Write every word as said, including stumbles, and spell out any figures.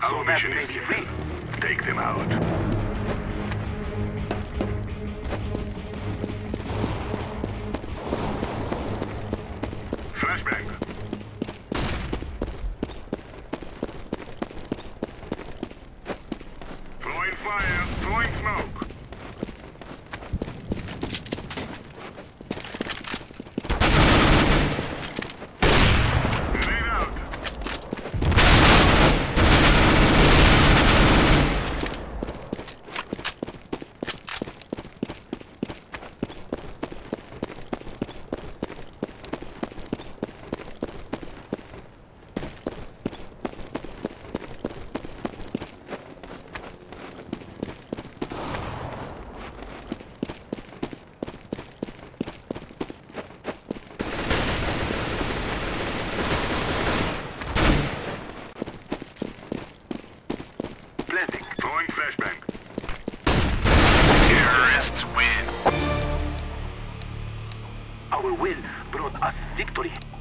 Our mission is free. Take them out. Flashbang. Throwing fire, throwing smoke. Grenade out. Throwing flashbang. Terrorists win. Our will brought us victory.